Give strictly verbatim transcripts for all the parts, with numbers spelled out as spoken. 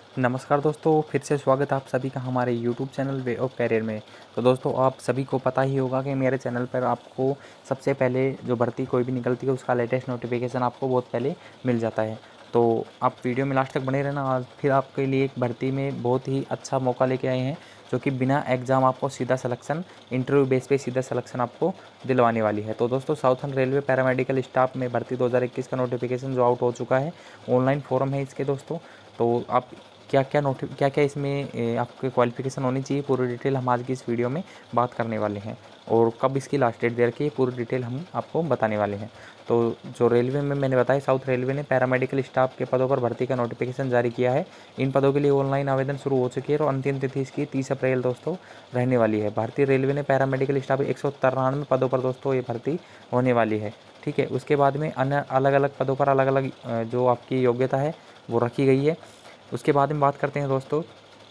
नमस्कार दोस्तों, फिर से स्वागत है आप सभी का हमारे YouTube channel way of career में। तो दोस्तों, आप सभी को पता ही होगा कि मेरे चैनल पर आपको सबसे पहले जो भर्ती कोई भी निकलती है उसका लेटेस्ट नोटिफिकेशन आपको बहुत पहले मिल जाता है। तो आप वीडियो में लास्ट तक बने रहना। आज फिर आपके लिए एक भर्ती में बहुत ही अच्छा मौका लेके आए हैं, जो कि बिना एग्ज़ाम आपको सीधा सिलेक्शन, इंटरव्यू बेस पे सीधा सिलेक्शन आपको दिलवाने वाली है। तो दोस्तों, साउथर्न रेलवे पैरामेडिकल स्टाफ में भर्ती दो हज़ार इक्कीस का नोटिफिकेशन जो आउट हो चुका है, ऑनलाइन फॉर्म है इसके दोस्तों। तो आप क्या क्या नोटि क्या क्या इसमें आपके क्वालिफ़िकेशन होनी चाहिए, पूरी डिटेल हम आज की इस वीडियो में बात करने वाले हैं। और कब इसकी लास्ट डेट दे रखी है, पूरी डिटेल हम आपको बताने वाले हैं। तो जो रेलवे में मैंने बताया, साउथ रेलवे ने पैरामेडिकल स्टाफ के पदों पर भर्ती का नोटिफिकेशन जारी किया है। इन पदों के लिए ऑनलाइन आवेदन शुरू हो चुकी है और अंतिम तिथि इसकी तीस अप्रैल दोस्तों रहने वाली है। भारतीय रेलवे ने पैरामेडिकल स्टाफ एक सौ तिरानवे पदों पर दोस्तों ये भर्ती होने वाली है। ठीक है, उसके बाद में अन्य अलग अलग पदों पर अलग अलग जो आपकी योग्यता है वो रखी गई है। उसके बाद में बात करते हैं दोस्तों,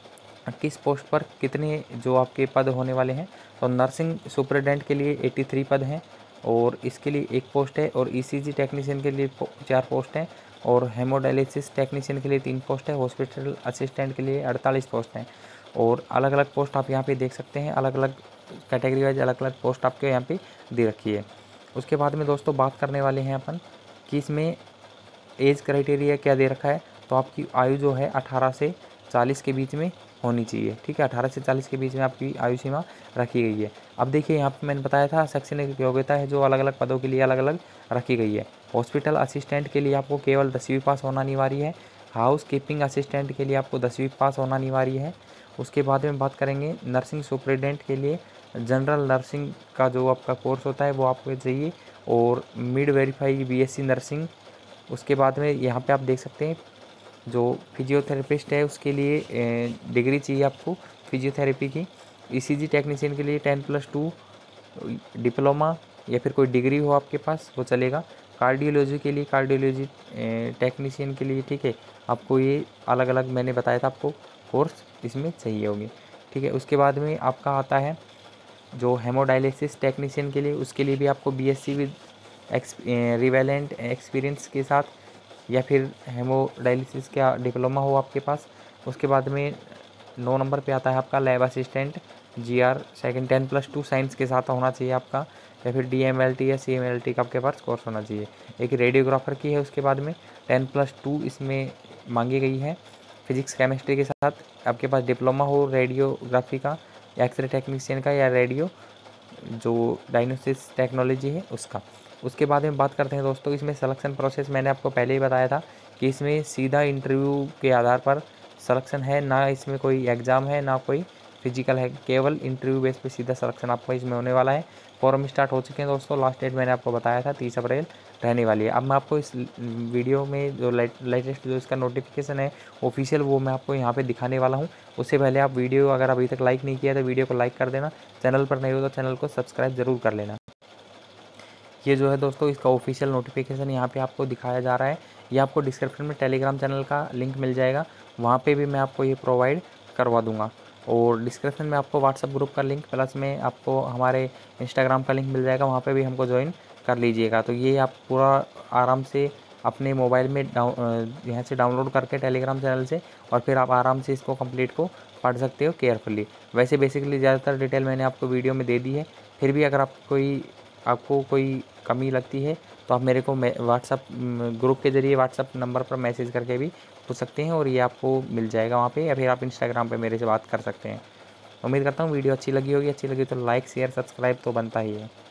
किस पोस्ट पर कितने जो आपके पद होने वाले हैं। तो नर्सिंग सुपरिटेंडेंट के लिए तिरासी पद हैं और इसके लिए एक पोस्ट है, और ईसीजी टेक्नीशियन के लिए चार पोस्ट हैं, और हेमोडायलिसिस टेक्नीशियन के लिए तीन पोस्ट है, हॉस्पिटल असिस्टेंट के लिए अड़तालीस पोस्ट हैं। और अलग अलग पोस्ट आप यहाँ पे देख सकते हैं, अलग अलग कैटेगरी वाइज अलग अलग पोस्ट आपके यहाँ पे दे रखी है। उसके बाद में दोस्तों बात करने वाले हैं अपन कि इसमें एज क्राइटेरिया क्या दे रखा है। तो आपकी आयु जो है अठारह से चालीस के बीच में होनी चाहिए। ठीक है, अठारह से चालीस के बीच में आपकी आयु सीमा रखी गई है। अब देखिए, यहाँ पे मैंने बताया था शैक्षणिक योग्यता है जो अलग अलग पदों के लिए अलग अलग रखी गई है। हॉस्पिटल असिस्टेंट के लिए आपको केवल दसवीं पास होना अनिवार्य है। हाउस कीपिंग असिस्टेंट के लिए आपको दसवीं पास होना अनिवार्य है। उसके बाद में बात करेंगे नर्सिंग सुपरिटेंडेंट के लिए जनरल नर्सिंग का जो आपका कोर्स होता है वो आपको चाहिए, और मिड वेरीफाई बीएससी नर्सिंग। उसके बाद में यहाँ पे आप देख सकते हैं जो फिजियोथेरेपिस्ट है उसके लिए डिग्री चाहिए आपको फिजियोथेरेपी की। ईसीजी टेक्नीशियन के लिए टेन प्लस टू डिप्लोमा या फिर कोई डिग्री हो आपके पास वो चलेगा। कार्डियोलॉजी के लिए कार्डियोलॉजी टेक्नीशियन के लिए, ठीक है, आपको ये अलग अलग मैंने बताया था आपको कोर्स इसमें चाहिए होगी। ठीक है, उसके बाद में आपका आता है जो हेमोडायलिसिस टेक्नीशियन के लिए, उसके लिए भी आपको बीएससी विद एक्स रिवेलेंट एक्सपीरियंस के साथ, या फिर हेमोडायलिसिस का डिप्लोमा हो आपके पास। उसके बाद में नौ नंबर पे आता है आपका lab assistant GR second ten plus two science के साथ होना चाहिए आपका, या फिर डीएमएलटी या सीएमएलटी का आपके पास कोर्स होना चाहिए। एक रेडियोग्राफर की है, उसके बाद में टेन प्लस टू इसमें मांगी गई है। फिजिक्स केमिस्ट्री के साथ आपके पास डिप्लोमा हो रेडियोग्राफी का, या एक्सरे टेक्नीशियन का, या रेडियो जो डायग्नोसिस टेक्नोलॉजी है उसका। उसके बाद में बात करते हैं दोस्तों, इसमें सिलेक्शन प्रोसेस मैंने आपको पहले ही बताया था कि इसमें सीधा इंटरव्यू के आधार पर सिलेक्शन है, ना इसमें कोई एग्ज़ाम है ना कोई फिजिकल है, केवल इंटरव्यू बेस पे सीधा सिलेक्शन आपका इसमें होने वाला है। फॉर्म स्टार्ट हो चुके हैं दोस्तों, लास्ट डेट मैंने आपको बताया था तीस अप्रैल रहने वाली है। अब मैं आपको इस वीडियो में जो लेटेस्ट जो इसका नोटिफिकेशन है ऑफिशियल, वो मैं आपको यहाँ पे दिखाने वाला हूँ। उससे पहले आप वीडियो अगर अभी तक लाइक नहीं किया तो वीडियो को लाइक कर देना, चैनल पर नहीं हो तो चैनल को सब्सक्राइब ज़रूर कर लेना। ये जो है दोस्तों इसका ऑफिशियल नोटिफिकेशन यहाँ पे आपको दिखाया जा रहा है। ये आपको डिस्क्रिप्शन में टेलीग्राम चैनल का लिंक मिल जाएगा, वहाँ पे भी मैं आपको ये प्रोवाइड करवा दूँगा। और डिस्क्रिप्शन में आपको व्हाट्सअप ग्रुप का लिंक, प्लस में आपको हमारे इंस्टाग्राम का लिंक मिल जाएगा, वहाँ पे भी हमको ज्वाइन कर लीजिएगा। तो ये आप पूरा आराम से अपने मोबाइल में डाउन यहाँ से डाउनलोड करके टेलीग्राम चैनल से, और फिर आप आराम से इसको कंप्लीट को पढ़ सकते हो केयरफुली। वैसे बेसिकली ज़्यादातर डिटेल मैंने आपको वीडियो में दे दी है। फिर भी अगर आप कोई आपको कोई कमी लगती है तो आप मेरे को व्हाट्सअप ग्रुप के ज़रिए व्हाट्सअप नंबर पर मैसेज करके भी पूछ सकते हैं, और ये आपको मिल जाएगा वहाँ पे, या फिर आप इंस्टाग्राम पे मेरे से बात कर सकते हैं। उम्मीद करता हूँ वीडियो अच्छी लगी होगी। अच्छी लगी तो लाइक शेयर सब्सक्राइब तो बनता ही है।